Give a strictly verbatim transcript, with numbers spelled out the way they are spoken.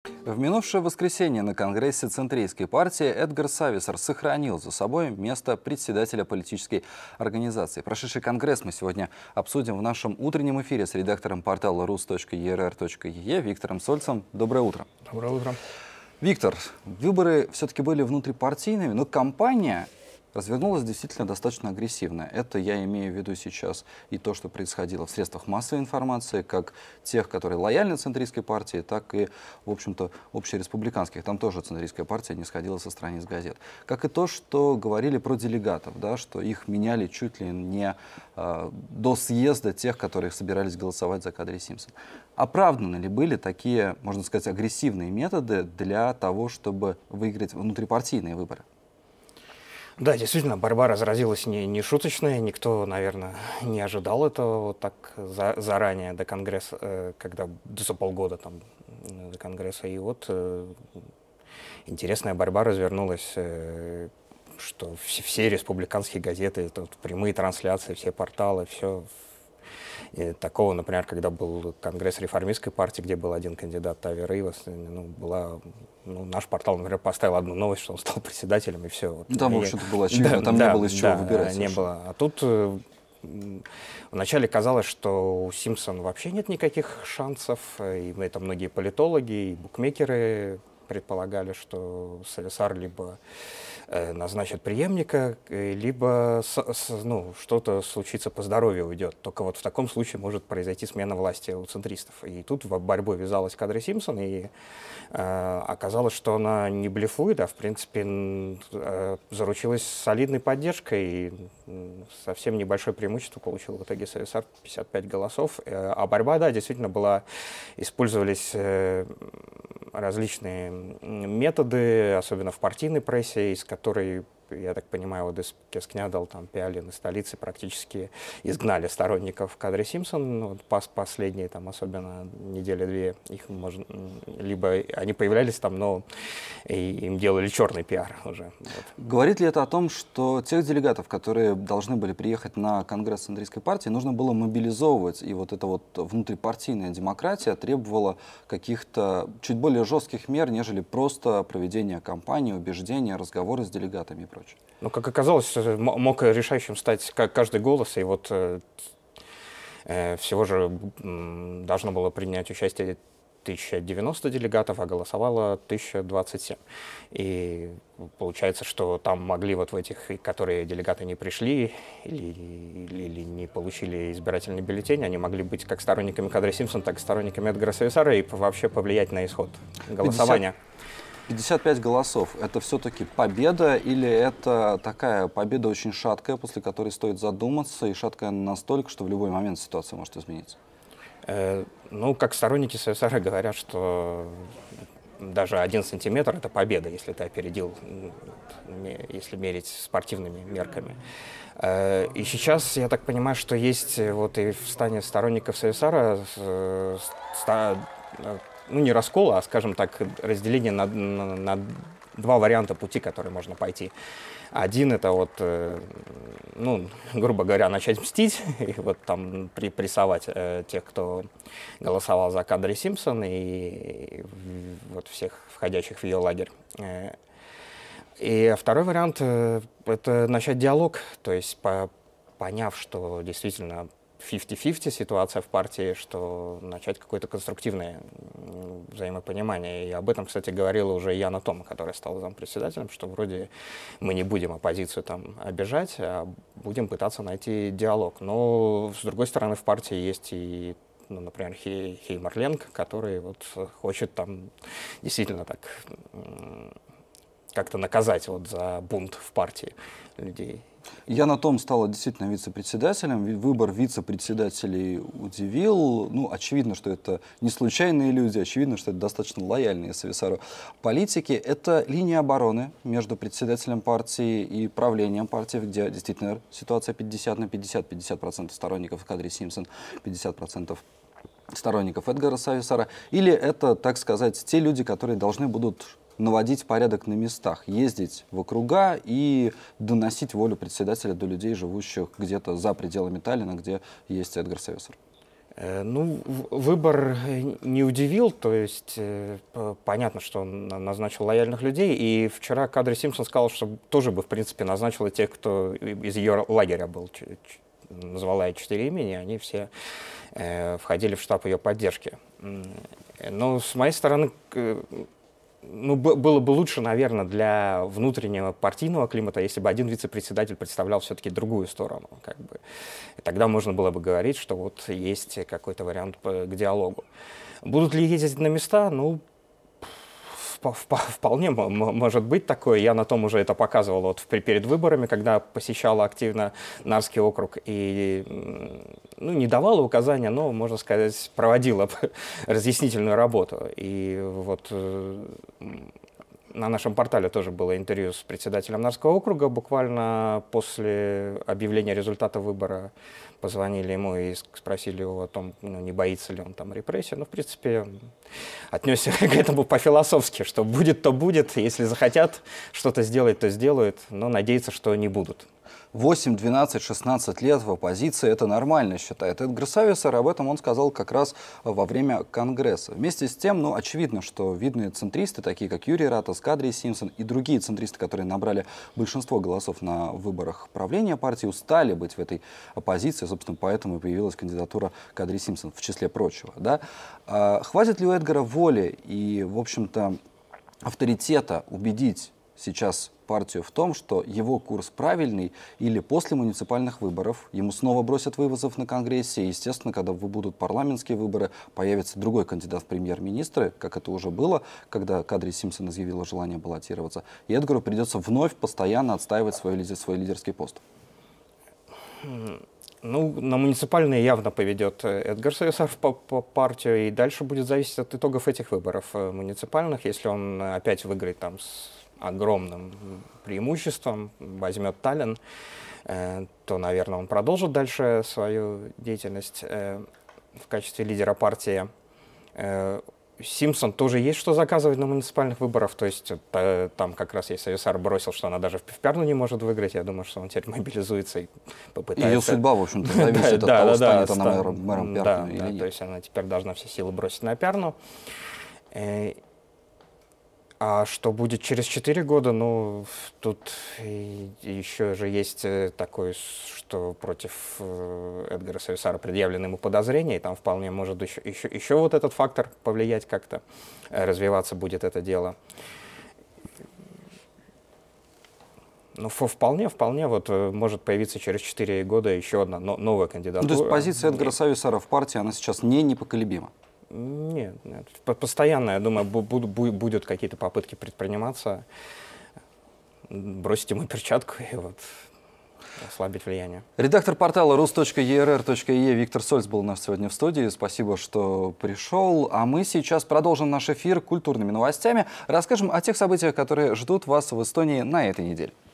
В минувшее воскресенье на Конгрессе Центристской партии Эдгар Сависар сохранил за собой место председателя политической организации. Прошедший Конгресс мы сегодня обсудим в нашем утреннем эфире с редактором портала рус точка е эр эр точка е е Виктором Сольцем. Доброе утро. Доброе утро. Виктор, выборы все-таки были внутрипартийными, но кампания развернулась действительно достаточно агрессивно. Это я имею в виду сейчас и то, что происходило в средствах массовой информации, как тех, которые лояльны центристской партии, так и, в общем-то, общереспубликанских. Там тоже центристская партия не сходила со страниц газет. Как и то, что говорили про делегатов, да, что их меняли чуть ли не э, до съезда тех, которые собирались голосовать за Кадри Симпсон. Оправданы ли были такие, можно сказать, агрессивные методы для того, чтобы выиграть внутрипартийные выборы? Да, действительно, борьба разразилась не, не шуточная, никто, наверное, не ожидал этого вот так за, заранее до Конгресса, э, когда за полгода там до Конгресса. И вот э, интересная борьба развернулась, э, что все, все республиканские газеты, тут прямые трансляции, все порталы, все. И такого, например, когда был Конгресс реформистской партии, где был один кандидат, Тави Рейвас, ну, была, ну, наш портал, например, поставил одну новость, что он стал председателем, и все. Вот. Там, в общем-то, было очевидно, да, там да, не было из чего да, выбирать. Не было. А тут э, вначале казалось, что у Симпсон вообще нет никаких шансов, и это многие политологи и букмекеры предполагали, что Сависар либо назначат преемника, либо с, с, ну, что-то случится по здоровью уйдет. Только вот в таком случае может произойти смена власти у центристов. И тут в борьбу ввязалась Кадри Симпсон, и э, оказалось, что она не блефует, а в принципе э, заручилась солидной поддержкой, и совсем небольшое преимущество получил в итоге Сависар, пятьдесят пять голосов. А борьба, да, действительно была, использовались э, различные методы, особенно в партийной прессе, из которой, я так понимаю, вот Кескнядал, там, Пиалин из столицы практически изгнали сторонников Кадри Симпсон. Вот, пас последние, там, особенно недели-две, их можно, либо они появлялись там, но и им делали черный пиар уже. Вот. Говорит ли это о том, что тех делегатов, которые должны были приехать на Конгресс центристской партии, нужно было мобилизовывать, и вот эта вот внутрипартийная демократия требовала каких-то чуть более жестких мер, нежели просто проведение кампании, убеждения, разговоры с делегатами и прочее? Ну, как оказалось, мог решающим стать каждый голос, и вот э, всего же э, должно было принять участие тысяча девяносто делегатов, а голосовало тысяча двадцать семь. И получается, что там могли вот в этих, которые делегаты не пришли или, или, или не получили избирательный бюллетень, они могли быть как сторонниками Кадри Симпсон, так и сторонниками Эдгара Сависара и вообще повлиять на исход голосования. пятьдесят пять голосов – это все-таки победа или это такая победа очень шаткая, после которой стоит задуматься, и шаткая настолько, что в любой момент ситуация может измениться? Э, ну, как сторонники Сависара говорят, что даже один сантиметр – это победа, если ты опередил, если мерить спортивными мерками. Э, и сейчас, я так понимаю, что есть вот и в стане сторонников Сависара э, ста, ну, не раскола, а, скажем так, разделение на, на, на два варианта пути, которые можно пойти. Один — это вот, э, ну, грубо говоря, начать мстить, и вот там при, прессовать э, тех, кто голосовал за Кадри Симпсон, и, и вот всех входящих в ее лагерь. Э, и второй вариант э, — это начать диалог, то есть по, поняв, что действительно пятьдесят на пятьдесят ситуация в партии, что начать какое-то конструктивное взаимопонимание. И об этом, кстати, говорила уже Яна Тома, которая стала зампредседателем, что вроде мы не будем оппозицию там обижать, а будем пытаться найти диалог. Но, с другой стороны, в партии есть и, ну, например, Хей, Хеймар Ленг, который вот хочет там действительно так как-то наказать вот за бунт в партии людей. Яна Том стала действительно вице-председателем. Выбор вице-председателей удивил. Ну, очевидно, что это не случайные люди, очевидно, что это достаточно лояльные Сависару политики. Это линия обороны между председателем партии и правлением партии, где действительно ситуация пятьдесят на пятьдесят, пятьдесят процентов сторонников Кадри Симпсон, пятьдесят процентов сторонников Эдгара Сависара. Или это, так сказать, те люди, которые должны будут наводить порядок на местах, ездить в округа и доносить волю председателя до людей, живущих где-то за пределами Таллина, где есть Эдгар Сависар? Ну, выбор не удивил, то есть понятно, что он назначил лояльных людей, и вчера Кадри Симпсон сказал, что тоже бы, в принципе, назначил и тех, кто из ее лагеря был, назвала ей четыре имени, они все входили в штаб ее поддержки. Но с моей стороны, ну, было бы лучше, наверное, для внутреннего партийного климата, если бы один вице-председатель представлял все-таки другую сторону. Как бы. И тогда можно было бы говорить, что вот есть какой-то вариант к диалогу. Будут ли ездить на места? Ну, вполне может быть такое. Я на том уже это показывал вот перед выборами, когда посещала активно Нарвский округ и ну, не давала указания, но, можно сказать, проводила разъяснительную работу. И вот на нашем портале тоже было интервью с председателем Нарвского округа. Буквально после объявления результата выбора позвонили ему и спросили его о том, ну, не боится ли он там репрессий. Ну, в принципе, отнесся к этому по-философски, что будет, то будет. Если захотят что-то сделать, то сделают, но надеяться, что не будут. восемь, двенадцать, шестнадцать лет в оппозиции – это нормально, считает Эдгар Сависар. Об этом он сказал как раз во время Конгресса. Вместе с тем, ну, очевидно, что видные центристы, такие как Юрий Ратас, Кадри Симпсон и другие центристы, которые набрали большинство голосов на выборах правления партии, устали быть в этой оппозиции. Собственно, поэтому и появилась кандидатура Кадри Симпсон, в числе прочего. Да? А хватит ли у Эдгара воли и, в общем-то, авторитета убедить сейчас партию в том, что его курс правильный, или после муниципальных выборов ему снова бросят вызов на Конгрессе, и, естественно, когда будут парламентские выборы, появится другой кандидат в премьер-министры, как это уже было, когда Кадри Симпсон изъявила желание баллотироваться, и Эдгару придется вновь постоянно отстаивать свой, свой лидерский пост. Ну, на муниципальные явно поведет Эдгар Сависар по, по партию, и дальше будет зависеть от итогов этих выборов муниципальных. Если он опять выиграет там с огромным преимуществом, возьмет Таллин, э, то, наверное, он продолжит дальше свою деятельность э, в качестве лидера партии. Э, Симпсон тоже есть что заказывать на муниципальных выборах, то есть э, там как раз есть Сависар бросил, что она даже в Пярну не может выиграть. Я думаю, что он теперь мобилизуется и попытается... Ее судьба, в общем-то, зависит от того, станет она мэром Пярну или нет. То есть она теперь должна все силы бросить на Пярну. А что будет через четыре года, ну, тут еще же есть такое, что против Эдгара Сависара предъявлены ему подозрения, и там вполне может еще, еще, еще вот этот фактор повлиять как-то, развиваться будет это дело. Ну, вполне, вполне вот может появиться через четыре года еще одна новая кандидатура. Ну, то есть позиция Эдгара Сависара в партии, она сейчас не непоколебима? Нет, нет, постоянно, я думаю, будут, будут какие-то попытки предприниматься, бросить ему перчатку и вот ослабить влияние. Редактор портала рус точка е эр эр точка и и Виктор Сольц был у нас сегодня в студии. Спасибо, что пришел. А мы сейчас продолжим наш эфир культурными новостями. Расскажем о тех событиях, которые ждут вас в Эстонии на этой неделе.